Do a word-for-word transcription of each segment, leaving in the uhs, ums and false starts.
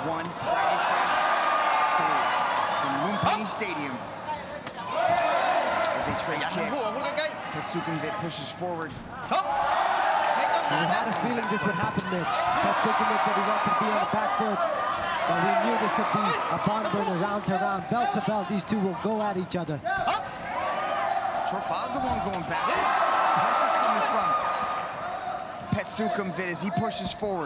one Friday Fights three from Lumpini Stadium. As they trade kicks, Petsukumvit pushes forward. We had a feeling this would happen, Mitch. Petsukumvit said he wanted to be on the back foot, but we knew this could be a barn burner, round to round, belt to belt. These two will go at each other. Chorfah's the one going backwards. Pressure coming from Petsukumvit as he pushes forward.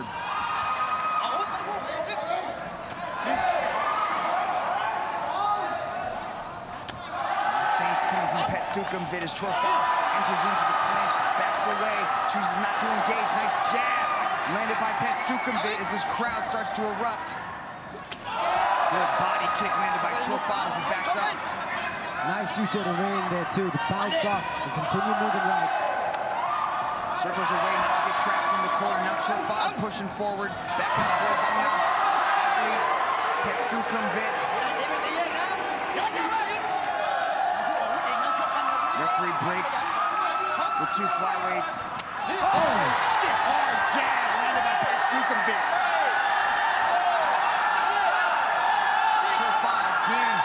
Feints coming from Petsukumvit as Chorfah enters into the clinch, backs away, chooses not to engage. Nice jab landed by Petsukumvit as this crowd starts to erupt. Good body kick landed by Chorfah as he backs up. Nice use of the ring there too, to bounce off and continue moving right. Circles away not to get trapped in the corner. Now Chorfah's pushing forward. Back on the board, Bangna athlete, Petsukumvit. Referee breaks with two flyweights. Oh, stiff hard jab landed by Petsukumvit. Chorfah again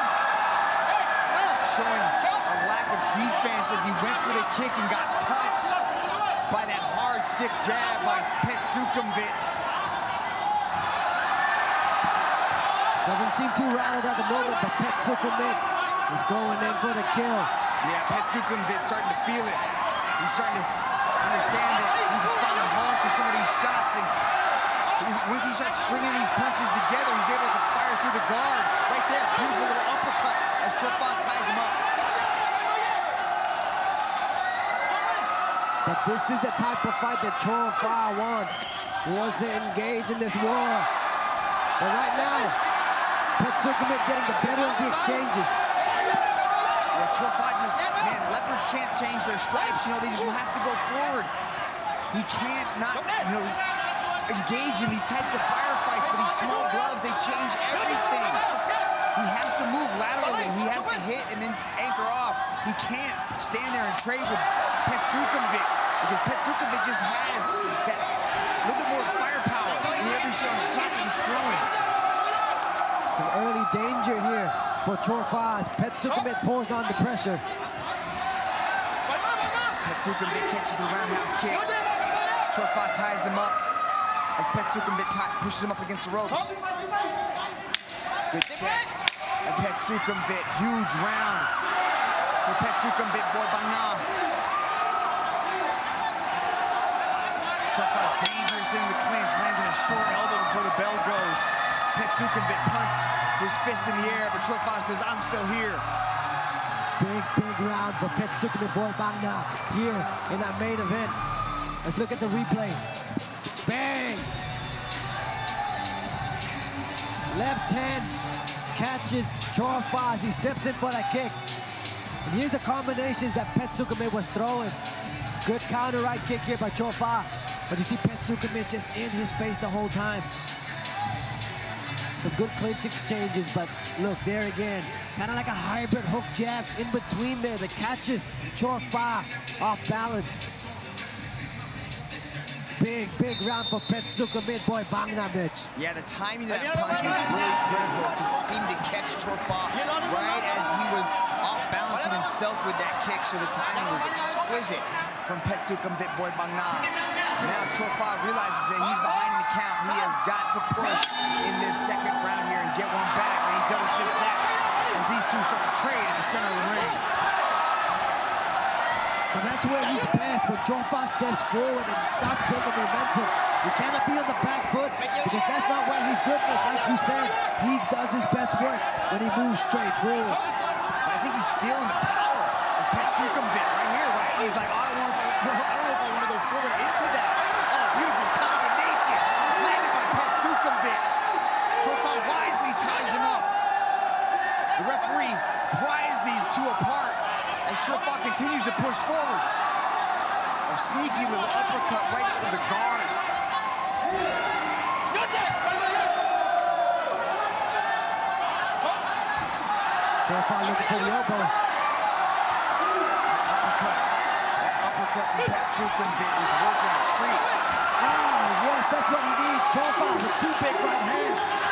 showing a lack of defense as he went for the kick and got touched by that hard, stiff jab by Petsukumvit. Doesn't seem too rattled at the moment, but Petsukumvit is going in for the kill. Yeah, Petsukumvit starting to feel it. He's starting to understand that he's finding home for some of these shots, and once he starts stringing these punches together, he's able to fire through the guard. Right there, beautiful little uppercut as Chorfah ties him up. But this is the type of fight that Chorfah wants. He wants to engage in this war. But right now, Petsukumvit getting the better of the exchanges. Yeah, Chorfah just, man, leopards can't change their stripes. You know, they just have to go forward. He can't not, you know, engage in these types of firefights, but these small gloves, they change everything. He has to move laterally. He has to hit and then anchor off. He can't stand there and trade with Petsukumvit because Petsukumvit just has that little bit more firepower in every single shot that he's throwing. Some early danger here for Chorfah as Petsukumvit pours on the pressure. Petsukumvit catches the roundhouse kick. Chorfah ties him up as Petsukumvit pushes him up against the ropes. Good check by Petsukumvit. Huge round for Petsukumvit, boy Bangna. Chorfah's dangerous in the clinch, landing a short elbow before the bell goes. Petsukumvit punts his fist in the air, but Chorfah says, I'm still here. Big, big round for Petsukumvit, boy Bangna here in that main event. Let's look at the replay. Bang! Left hand catches Chorfah as he steps in for that kick. And here's the combinations that Petsukumvit was throwing. Good counter right kick here by Chorfah. But you see Petsukumvit just in his face the whole time. Some good clinch exchanges, but look, there again, kind of like a hybrid hook jab in between there that catches Chorfah off balance. Big, big round for Petsukumvit, boy Bangna, Mitch. Yeah, the timing of that punch was really critical because it seemed to catch Chorfah right as he was off balancing himself with that kick, so the timing was exquisite from Petsukumvit, boy Bangna. Now Chorfah realizes that he's behind in the count. He has got to push in this second round here and get one back, and he does just that as these two start to trade in the center of the ring. But that's where he's best, when Chorfah steps forward and starts building momentum. You cannot be on the back foot because that's not where he's good, Mitch. Like you said, he does his best work when he moves straight forward. But I think he's feeling the power of Petsukumvit right here, right? He's like, I don't, want to, I don't know if I want to go forward into that. Oh, beautiful combination landed by Petsukumvit. Chorfah wisely ties him up. The referee pries these two apart as Chorfah continues to push forward. A sneaky little uppercut right for the guard. Chorfah looking for the elbow. That uppercut, that uppercut from Petsukumvit is working a treat. Oh, yes, that's what he needs. Chorfah with two big right hands.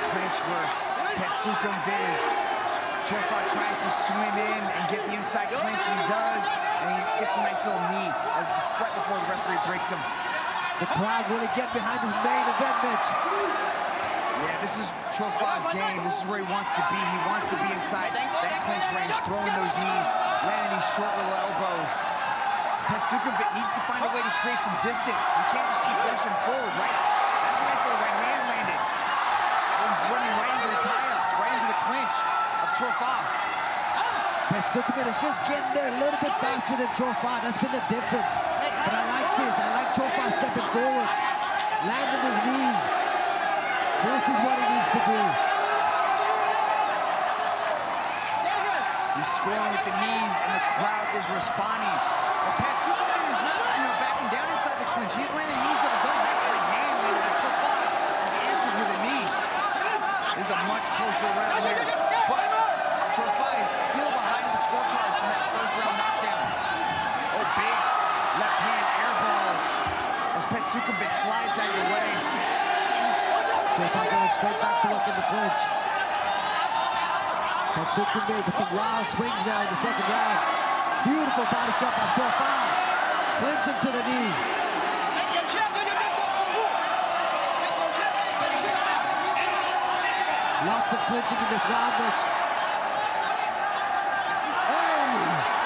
clinch for Petsukumvit as Chorfah tries to swim in and get the inside clinch, and he does, and he gets a nice little knee as right before the referee breaks him. The crowd really getting behind this main event, Mitch. Yeah, this is Chorfah's game. This is where he wants to be. He wants to be inside that clinch range, throwing those knees, landing these short little elbows. Petsukumvit needs to find a way to create some distance. He can't just keep pushing forward, right? That's a nice little right hand landed. He's running right into the tie-up, right into the clinch of Chorfah. Petsukumvit is just getting there a little bit faster than Chorfah. That's been the difference. But I like this. I like Chorfah stepping forward, landing his knees. This is what he needs to do. He's scoring with the knees, and the crowd is responding. But Petsukumvit is not, you know, backing down inside the clinch. He's landing knees of his own. Nice right hand landed by Chorfah as he answers with a knee. This is a much closer round here. But Chorfah is still behind the scorecards from that first round knockdown. Oh, big left hand air balls as Petsukumvit slides out of the way. Chorfah going straight back to work in the clinch. Petsukumvit with some wild swings now in the second round. Beautiful body shot by Chorfah. Clinching to the knee. Lots of clinching in this round, Mitch. Hey!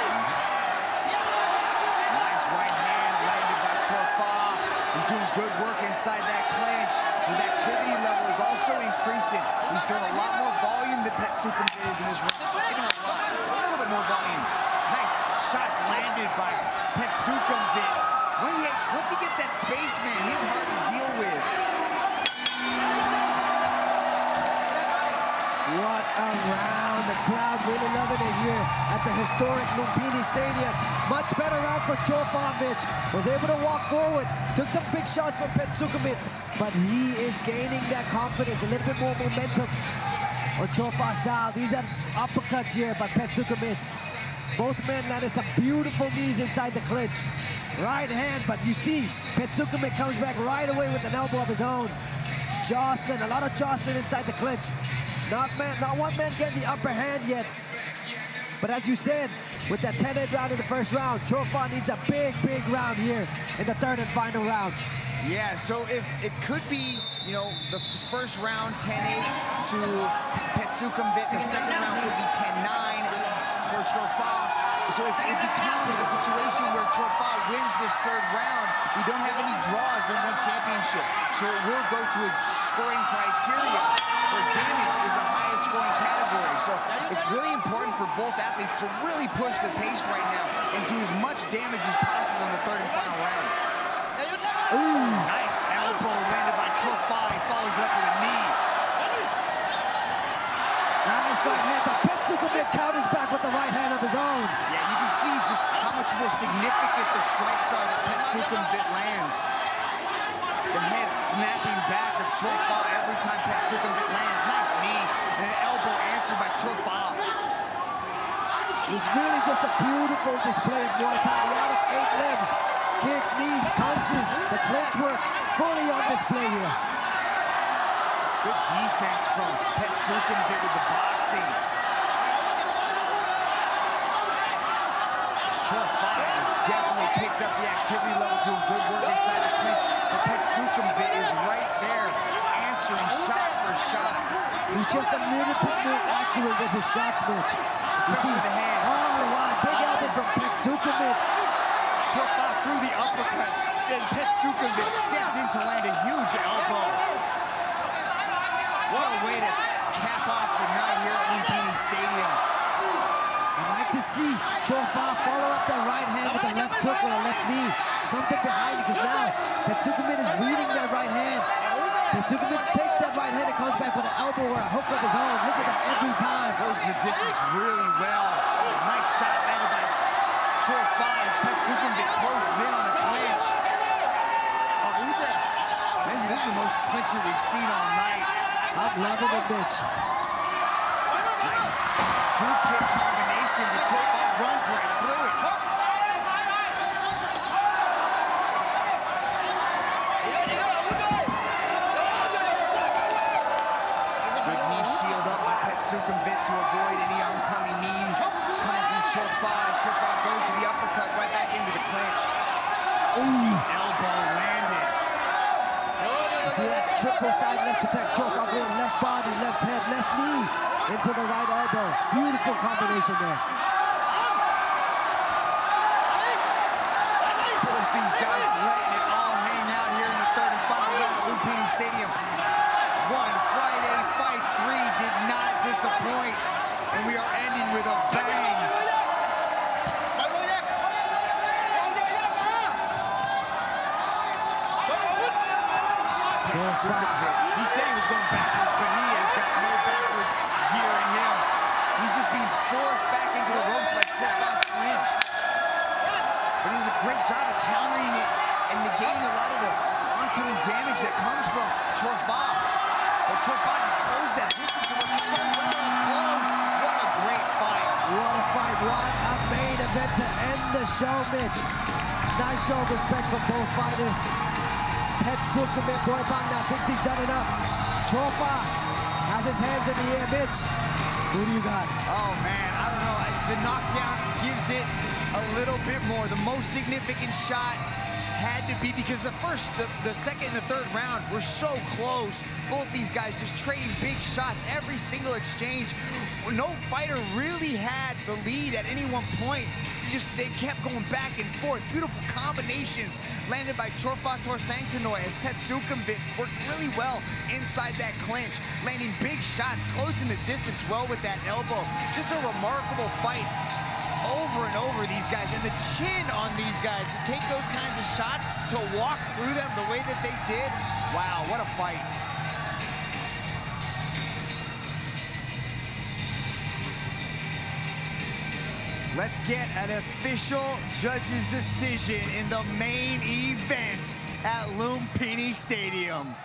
Nice right hand landed by Chorfah. He's doing good work inside that clinch. His activity level is also increasing. He's throwing a lot more volume than Petsukumvit is in this round. Not even a lot, a little bit more volume. Nice shots landed by Petsukumvit. When he, once he gets that space, man, he's hard to deal with. What a round. The crowd really loving it here at the historic Lumpini Stadium. Much better round for Chorfah. Was able to walk forward. Took some big shots from Petsukumvit, but he is gaining that confidence, a little bit more momentum on Chorfah style. These are uppercuts here by Petsukumvit. Both men landed some beautiful knees inside the clinch. Right hand, but you see Petsukumvit comes back right away with an elbow of his own. Jostling, a lot of jostling inside the clinch. Not man, not one man getting the upper hand yet. But as you said, with that ten eight round in the first round, Chorfah needs a big, big round here in the third and final round. Yeah, so if it could be, you know, the first round ten eight to Petsukumvit, the second round could be ten nine for Chorfah. So if it becomes a situation where Chorfah wins this third round, we don't have any draws in one championship. So it will go to a scoring criteria where damage is the highest scoring category. So it's really important for both athletes to really push the pace right now and do as much damage as possible in the third and final round. Ooh, nice elbow landed by Chorfah. He follows up with a knee. Nice right hand, but Petsukumvit counters back with the right hand of his own. Yeah, you can see just how much more significant the strikes are that Petsukumvit lands. The head snapping back of Chorfah every time Petsukumvit lands. Nice knee and an elbow answered by Chorfah. It's really just a beautiful display of Muay Thai. Out of eight limbs, kicks, knees, punches, the clinch work fully on display here. Good defense from Petsukumvit with the boxing. Chorfah has definitely picked up the activity level, doing good work inside the clinch. But Petsukumvit is right there, answering shot for shot. He's just a little bit more accurate with his shots, Mitch. You see, with the hands. Oh, wow, big oh. elbow from Petsukumvit. Chorfah threw the uppercut, then Petsukumvit stepped in to land a huge elbow. What a way to cap off the night here at Lumpini Stadium. I like to see Chorfah follow up that right hand with a left hook or a left knee. Something behind it, because now Petsukumvit is reading that right hand. Petsukumvit takes that right hand and comes back with an elbow or a hook of his own. Look at that every time. Goes the distance really well. Oh, nice shot landed by Chorfah as Petsukumvit closes in on the clinch. Oh, man, this is the most clinching we've seen all night. I'm loving it, Mitch. Nice two-kick combination, but Chorfah runs right through it. to avoid any oncoming knees coming from Chorfah. Chorfah goes to the uppercut right back into the clinch. Ooh, elbow landed. You see that triple side left attack, Chorfah going left body, left head, left knee into the right elbow. Beautiful combination there. Both these guys letting it all hang out here in the third and final round at Lumpini Stadium. One Friday Fights three did not disappoint, and we are ending with a bang. Petsukumvit. He said he was going backwards, but he has got no backwards gear in him. He's just being forced back into the ropes by Chorfah's clinch. But he does a great job of countering it and negating a lot of the oncoming damage that comes from Chorfah. But Chorfah just closed that distance and looks so well close. What a great fight. What a fight. What a main event to end the show, Mitch. Nice show of respect from both fighters. Petsukumvit, boy Bangna thinks he's done enough. Chorfah has his hands in the air. Mitch, who do you got? Oh, man, I don't know. The knockdown gives it a little bit more. The most significant shot had to be because the first, the, the second, and the third round were so close. Both these guys just trading big shots every single exchange. No fighter really had the lead at any one point. Just, they kept going back and forth. Beautiful combinations landed by Chorfah Tor.Sangtiennoi as Petsukumvit worked really well inside that clinch, landing big shots, closing the distance well with that elbow. Just a remarkable fight over and over, these guys. And the chin on these guys to take those kinds of shots, to walk through them the way that they did. Wow, what a fight. Let's get an official judge's decision in the main event at Lumpini Stadium.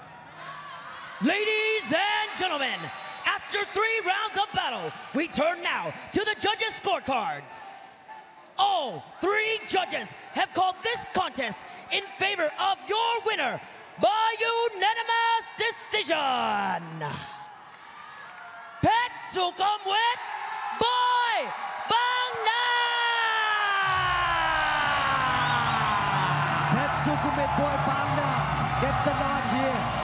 Ladies and gentlemen, after three rounds of battle, we turn now to the judges' scorecards. All three judges have called this contest in favor of your winner by unanimous decision. Petsukumvit by Bangna! Petsukumvit, boy Bangna gets the nod here.